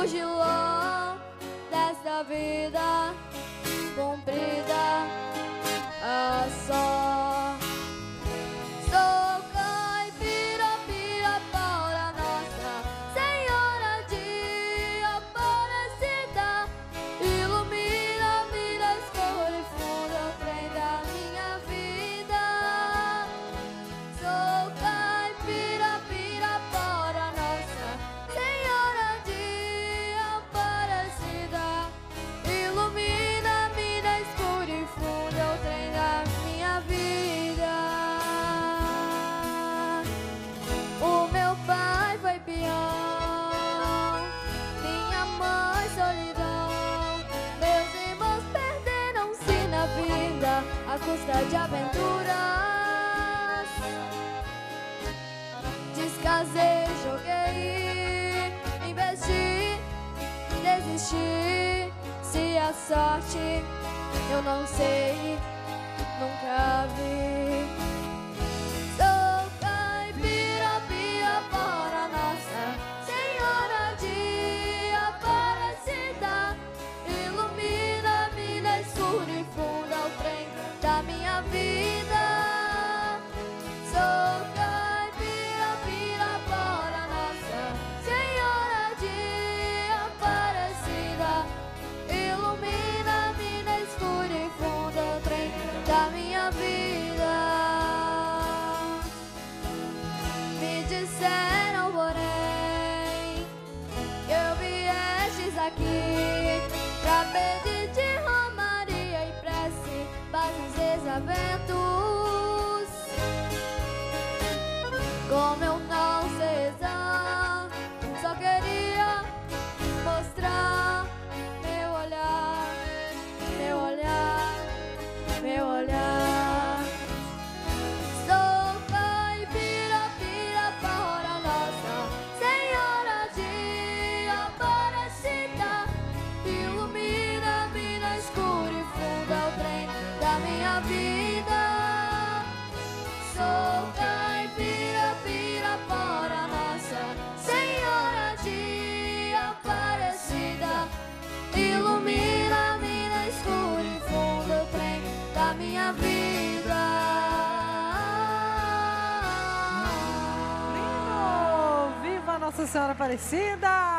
fugilão desta vida comprida a só. Sou caipira, Pirapora, Nossa Senhora de Aparecida, ilumina-me na escura funda o trem da minha vida. Sou caipira, Pirapora, Nossa Senhora de Aparecida, ilumina-me na escura funda o trem da minha vida. O meu pai foi peão, minha mãe solidão, meus irmãos perderam-se na vida à custa de aventuras. Descasei, joguei, investi, desisti. Se a sorte eu não sei, nunca vi. Sou caipira, Pirapora, Nossa Senhora de Aparecida, ilumina-me na escura e funda o trem da minha vida. Sou caipira, Pirapora, Nossa Senhora de Aparecida, ilumina-me na escura e funda o trem da minha vida. Me disseram, porém, que eu viestes aqui pra pedir de romaria e prece para os desaventos. Como eu não sei rezar, só queria mostrar meu olhar, meu olhar, meu olhar. Sou caipira, Pirapora, Nossa Senhora de Aparecida, ilumina-me na escura e funda o trem da minha vida. Sou caipira, Pirapora, Nossa Senhora de Aparecida, ilumina-me na escura e funda o trem da minha vida. Lindo! Viva Nossa Senhora Aparecida!